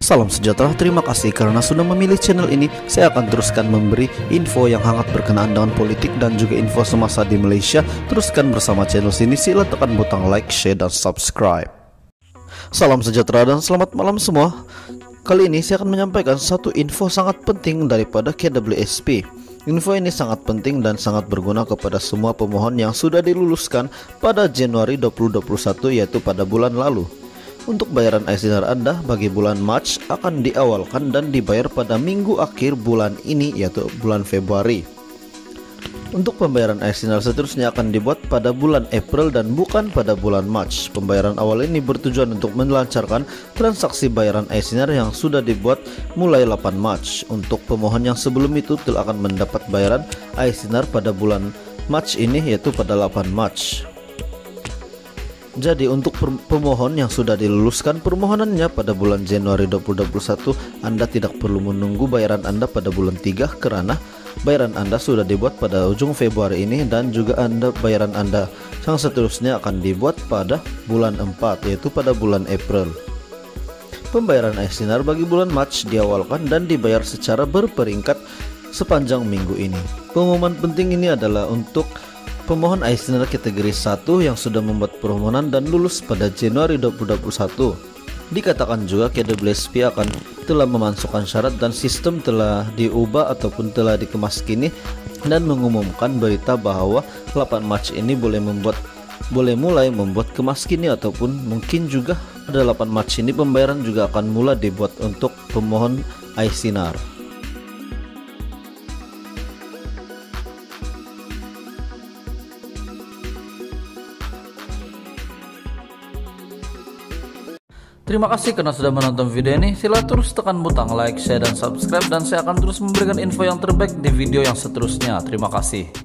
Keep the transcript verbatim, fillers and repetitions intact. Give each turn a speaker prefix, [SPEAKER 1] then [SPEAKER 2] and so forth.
[SPEAKER 1] Salam sejahtera, terima kasih karena sudah memilih channel ini. Saya akan teruskan memberi info yang hangat berkenaan dengan politik dan juga info semasa di Malaysia. Teruskan bersama channel sini, sila tekan butang like, share, dan subscribe. Salam sejahtera dan selamat malam semua. Kali ini saya akan menyampaikan satu info sangat penting daripada K W S P. Info ini sangat penting dan sangat berguna kepada semua pemohon yang sudah diluluskan pada Januari dua ribu dua puluh satu, yaitu pada bulan lalu. Untuk bayaran iSinar Anda bagi bulan Mac akan diawalkan dan dibayar pada minggu akhir bulan ini, yaitu bulan Februari. Untuk pembayaran iSinar seterusnya akan dibuat pada bulan April dan bukan pada bulan Mac. Pembayaran awal ini bertujuan untuk melancarkan transaksi bayaran iSinar yang sudah dibuat mulai delapan Mac. Untuk pemohon yang sebelum itu telah akan mendapat bayaran iSinar pada bulan Mac ini, yaitu pada delapan Mac. Jadi untuk pemohon yang sudah diluluskan permohonannya pada bulan Januari dua ribu dua puluh satu, Anda tidak perlu menunggu bayaran Anda pada bulan tiga karena bayaran Anda sudah dibuat pada ujung Februari ini, dan juga Anda bayaran Anda yang seterusnya akan dibuat pada bulan empat, yaitu pada bulan April. Pembayaran iSinar bagi bulan Mac diawalkan dan dibayar secara berperingkat sepanjang minggu ini. Pengumuman penting ini adalah untuk pemohon iSinar kategori satu yang sudah membuat permohonan dan lulus pada Januari dua ribu dua puluh satu. Dikatakan juga K W S P akan telah memasukkan syarat dan sistem telah diubah ataupun telah dikemas kini, dan mengumumkan berita bahwa delapan Mac ini boleh membuat boleh mulai membuat kemas kini, ataupun mungkin juga pada delapan Mac ini pembayaran juga akan mulai dibuat untuk pemohon iSinar.
[SPEAKER 2] Terima kasih karena sudah menonton video ini. Sila terus tekan butang like, share, dan subscribe, dan saya akan terus memberikan info yang terbaik di video yang seterusnya. Terima kasih.